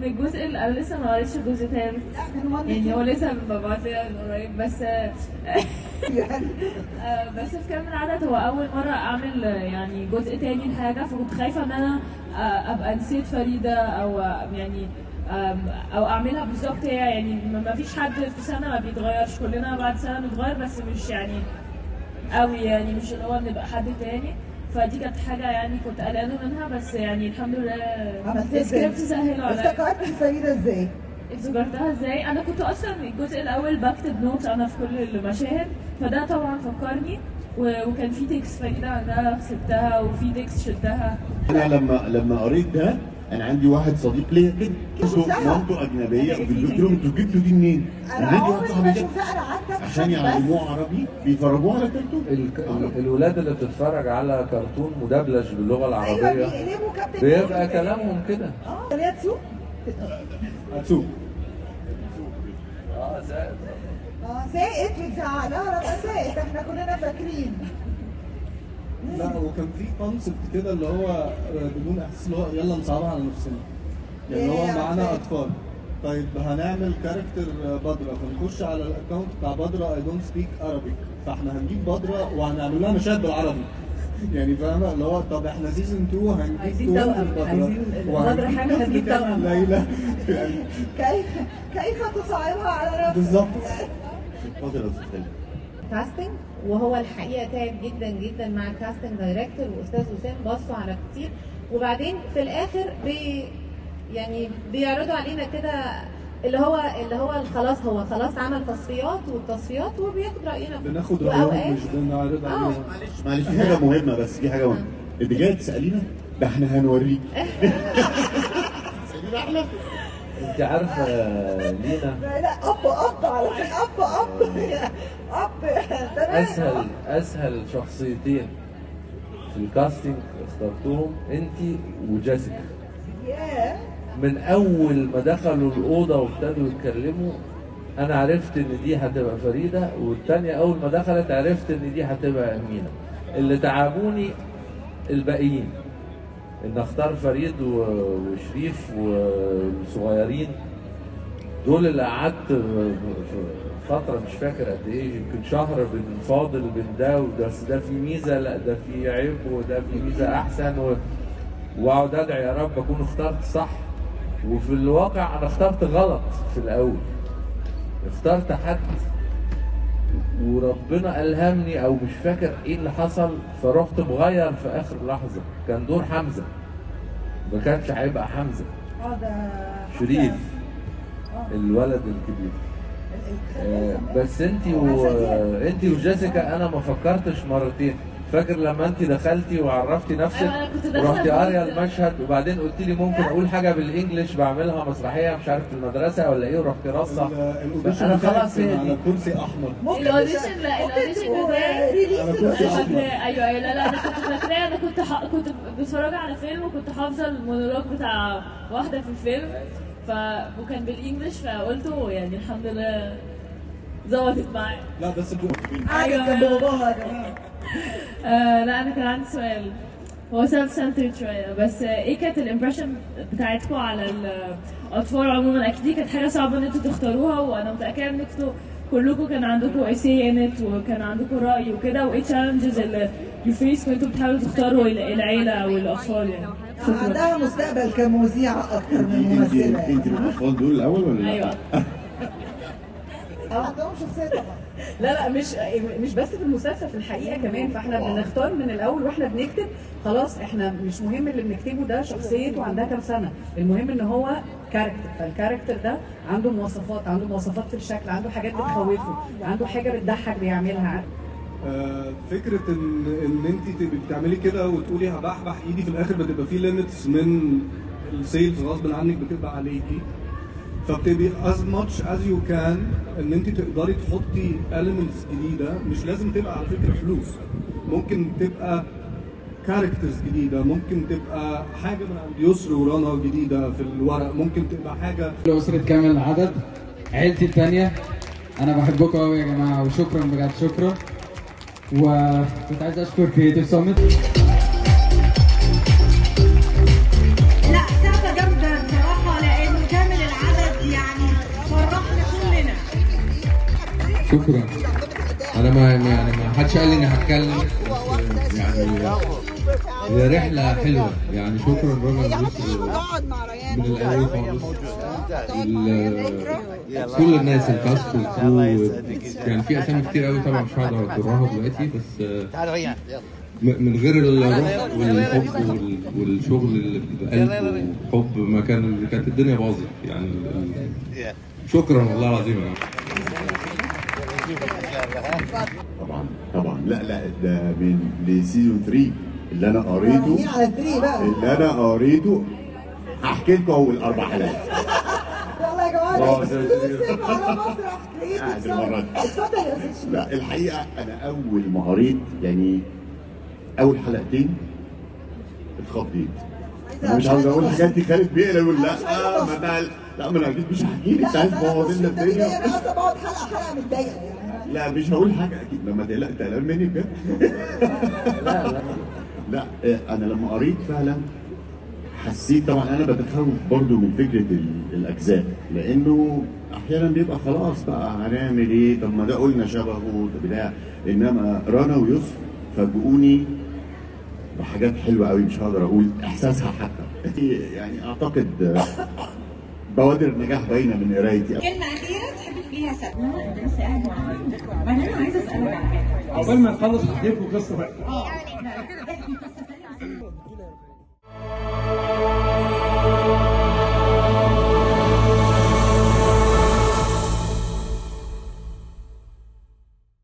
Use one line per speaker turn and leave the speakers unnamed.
الجزء اللي انا لسه ما قريتش الجزء الثالث، يعني هو لسه ببعت لي من قريب بس بس في كامل العدد هو اول مره اعمل يعني جزء تاني لحاجه، فكنت خايفه ان انا ابقى نسيت فريده او يعني او اعملها بالظبط هي، يعني ما فيش حد في سنه ما بيتغيرش، كلنا بعد سنه بنتغير بس مش يعني قوي، يعني مش اللي هو نبقى حد تاني. فدي كانت حاجه يعني كنت قلقانه منها، بس يعني الحمد لله السكريبت سهله عليا.
افتكرتي فريده ازاي؟
افتكرتها ازاي؟ انا كنت اصلا الجزء الاول بكتب نوت انا في كل المشاهد، فده طبعا فكرني، وكان في تكست فريده عندها كسبتها وفي تكست شلتها.
انا لما قريت ده انا عندي واحد صديق ليا كده مامته اجنبيه، قلت لهم انتوا جبتوا دي منين؟
انا عمري ما شفتها، انا قعدت
عشان يعلموه عربي بيفرجوه على كرتون.
الولاد اللي بتتفرج على كرتون مدبلج باللغه العربيه بيبقى كلامهم كده.
ياتسو
هاتسو
ساقط بتزعق لها ربع ساقط، احنا كلنا فاكرين.
لا وكان في كونسبت كده اللي هو بدون احساس اللي هو يلا نصعبها على نفسنا، يعني هو معانا اطفال، طيب هنعمل كاركتر بدرة فنخش على الاكونت بتاع بدرة اي دونت سبيك ارابيك، فاحنا هنجيب بدرة وهنعمل لها مشاهد بالعربي يعني فاهمه اللي هو طب احنا سيزون 2 هنجيب توأم،
عايزين بدرة حامل هتجيب توأم
ليلى
يعني كيف تصعبها على نفسك
بالظبط.
اتفضل يا استاذ خالد.
كاستنج، وهو الحقيقه تعب جدا جدا مع الكاستنج دايركتور واستاذ وسام، بصوا على كتير وبعدين في الاخر يعني بيعرضوا علينا كده اللي هو خلاص عمل تصفيات والتصفيات وبياخد راينا،
بناخد رايهم مش بنعرض عليهم.
معلش في حاجه مهمه، بس في حاجه مهمه، انت جاي تسالينا ده احنا هنوريك. تسالينا احنا.
انت عارفه لينا
لا اب على فكره اب
اسهل شخصيتين في الكاستنج اخترتهم انت وجيسيكا. من اول ما دخلوا الاوضه وابتدوا يتكلموا انا عرفت ان دي هتبقى فريده، والثانيه اول ما دخلت عرفت ان دي هتبقى امينه. اللي تعبوني الباقيين ان اختار فريد وشريف والصغيرين دول اللي قعدت فتره مش فاكر قد ايه، يمكن شهر بنفاضل بين ده وده، ده في ميزه لا ده في عيب وده في ميزه احسن واقعد ادعي يا رب اكون اخترت صح. وفي الواقع انا اخترت غلط في الاول، اخترت حد وربنا الهمني او مش فاكر ايه اللي حصل، فرحت مغير في اخر لحظه. كان دور حمزه، ما كانش هيبقى حمزه، شريف الولد الكبير. بس انت وجيسيكا انا ما فكرتش مرتين. فاكر لما انت دخلتي وعرفتي نفسك ورحتي قاريه المشهد وبعدين قلت لي ممكن اقول حاجه بالانجلش بعملها مسرحيه مش عارف في المدرسه ولا ايه، ورحتي رصه. انا خلاص
على كرسي احمر.
الاوديشن بتاعي ايوه لا انا كنت فاكراه، انا كنت بتفرج على فيلم وكنت حافظه المونولوج بتاع واحده في الفيلم وكان بالانجلش، فقلته يعني الحمد لله ظبطت معايا.
لا بس
ايوه جنب باباها يا جماعه.
لا انا كان عندي سؤال، هو سيلف سنترد شويه، بس ايه كانت الامبريشن بتاعتكم على الاطفال عموما؟ اكيد دي كانت حاجه صعبه ان انتوا تختاروها، وانا متاكده ان انتوا كلكم كان عندكم اسي انت وكان عندكم راي وكده، وايه التشالنجز اللي يو فيس وانتوا بتحاولوا تختاروا العيله او الاطفال يعني؟
عندها مستقبل كمذيعه اكتر من ممثله.
انت من الاطفال دول الاول ولا لا؟
ايوه
عندهم شخصيه طبعا.
لا مش بس في المسلسل، في الحقيقه كمان، فاحنا بنختار من الاول واحنا بنكتب خلاص. احنا مش مهم اللي بنكتبه ده شخصيته عندها كام سنه، المهم ان هو كاركتر، فالكاركتر ده عنده مواصفات في الشكل، عنده حاجات بتخوفه، عنده حاجه بتضحك بيعملها.
فكره ان انت تبقي بتعملي كده وتقولي هبحبح ايدي، في الاخر بتبقى في ليميتس من السيلز غصب عنك بتبقى عليكي، فبتبقي as much as you can ان انت تقدري تحطي elements جديده. مش لازم تبقى على فكره فلوس، ممكن تبقى كاركترز جديده، ممكن تبقى حاجه من عند يسر ورانا جديده في الورق، ممكن تبقى حاجه
لأسرة كامل العدد، عيلتي الثانيه. انا بحبكم قوي يا جماعه وشكرا بجد شكرا. وكنت عايز اشكر كريتيف سامت.
لا سقفه جامده بصراحه لانه
شكرا. انا ما حدش قال لي اني هتكلم، بس يعني هي رحله حلوه يعني. شكرا راجل من الاول خالص، كل الناس الكاست والكرو، يعني في اسامي كتير قوي طبعا مش هقدر اذكرها دلوقتي، بس من غير الروح والحب والشغل اللي بقلب وحب ما كانت الدنيا باظت يعني. شكرا والله العظيم.
طبعا لا ده من لسيزون 3 اللي انا قريته، هحكي لكم اول 4 حلقات.
يلا يا جماعه اكسكلوسيف على مسرح
اتفضل يا استاذ. لا الحقيقه انا اول ما قريت يعني اول حلقتين اتخضيت. انا مش عاوز اقول حاجات خالد بيقلب لا ما انا اكيد مش هحكي لك، انت عايز تبوظ لنا الدنيا.
انا اصلا بقعد حلقه متضايقه يعني.
لا مش هقول حاجه اكيد، لما تقلق مني بجد. لا انا لما قريت فعلا حسيت، طبعا انا بتخوف برضو من فكره الاجزاء، لانه احيانا بيبقى خلاص بقى هنعمل ايه، طب ما ده قلنا شبهه بتاع. انما رنا ويوسف فاجئوني بحاجات حلوه قوي، مش هقدر اقول احساسها حتى يعني. اعتقد بوادر النجاح باينه من قرايتي.
كلمه اخيره تحب تقوليها سبب؟ بس قاعد معاك، انا عايزه اسالك على حاجه
عقبال ما نخلص هحكي لكم قصه بقى.